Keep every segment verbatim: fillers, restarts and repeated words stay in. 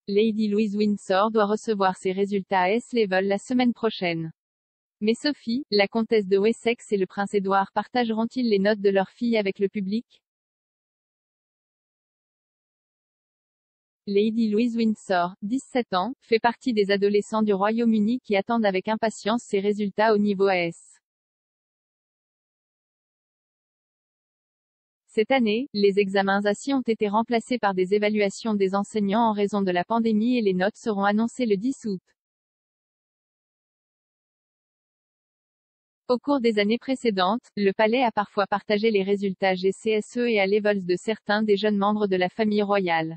Lady Louise Windsor doit recevoir ses résultats à S-Level la semaine prochaine. Mais Sophie, la comtesse de Wessex et le prince Édouard partageront-ils les notes de leur fille avec le public? Lady Louise Windsor, dix-sept ans, fait partie des adolescents du Royaume-Uni qui attendent avec impatience ses résultats au niveau A S. Cette année, les examens assis ont été remplacés par des évaluations des enseignants en raison de la pandémie et les notes seront annoncées le dix août. Au cours des années précédentes, le palais a parfois partagé les résultats G C S E et A-Levels de certains des jeunes membres de la famille royale.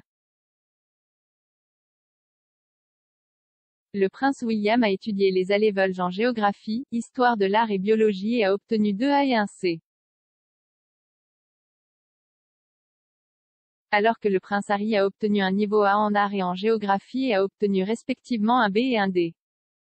Le prince William a étudié les A-Levels en géographie, histoire de l'art et biologie et a obtenu deux A et un C. Alors que le prince Harry a obtenu un niveau A en art et en géographie et a obtenu respectivement un B et un D.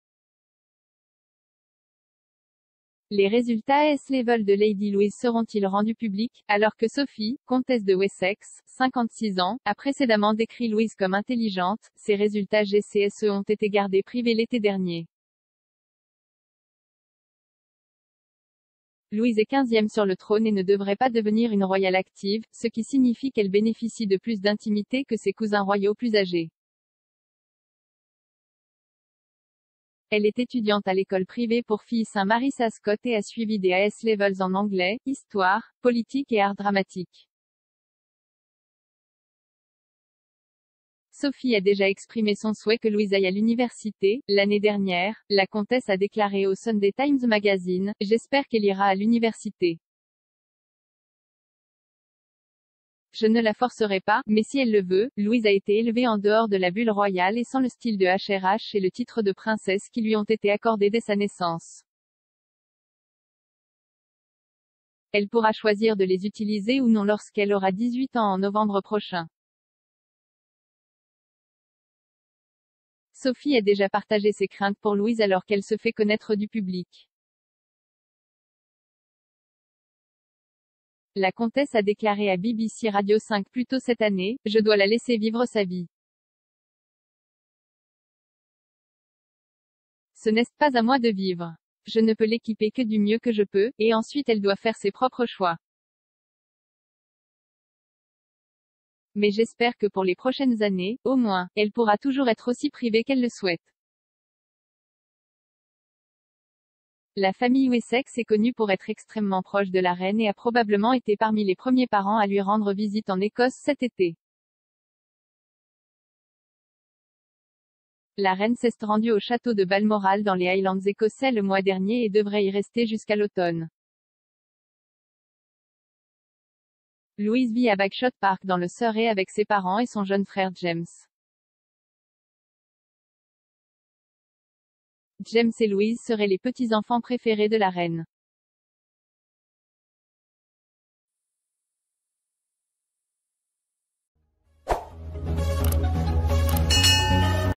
Les résultats S-Level de Lady Louise seront-ils rendus publics, alors que Sophie, comtesse de Wessex, cinquante-six ans, a précédemment décrit Louise comme intelligente? Ses résultats G C S E ont été gardés privés l'été dernier. Louise est quinzième sur le trône et ne devrait pas devenir une royale active, ce qui signifie qu'elle bénéficie de plus d'intimité que ses cousins royaux plus âgés. Elle est étudiante à l'école privée pour filles Saint-Mary's Ascot et a suivi des A S-Levels en anglais, histoire, politique et art dramatique. Sophie a déjà exprimé son souhait que Louise aille à l'université. L'année dernière, la comtesse a déclaré au Sunday Times Magazine: « J'espère qu'elle ira à l'université. Je ne la forcerai pas, mais si elle le veut. » Louise a été élevée en dehors de la bulle royale et sans le style de H R H et le titre de princesse qui lui ont été accordés dès sa naissance. Elle pourra choisir de les utiliser ou non lorsqu'elle aura dix-huit ans en novembre prochain. Sophie a déjà partagé ses craintes pour Louise alors qu'elle se fait connaître du public. La comtesse a déclaré à B B C Radio cinq plus tôt cette année: « Je dois la laisser vivre sa vie. Ce n'est pas à moi de vivre. Je ne peux l'équiper que du mieux que je peux, et ensuite elle doit faire ses propres choix. Mais j'espère que pour les prochaines années, au moins, elle pourra toujours être aussi privée qu'elle le souhaite. » La famille Wessex est connue pour être extrêmement proche de la reine et a probablement été parmi les premiers parents à lui rendre visite en Écosse cet été. La reine s'est rendue au château de Balmoral dans les Highlands écossais le mois dernier et devrait y rester jusqu'à l'automne. Louise vit à Bagshot Park dans le Surrey avec ses parents et son jeune frère James. James et Louise seraient les petits-enfants préférés de la reine.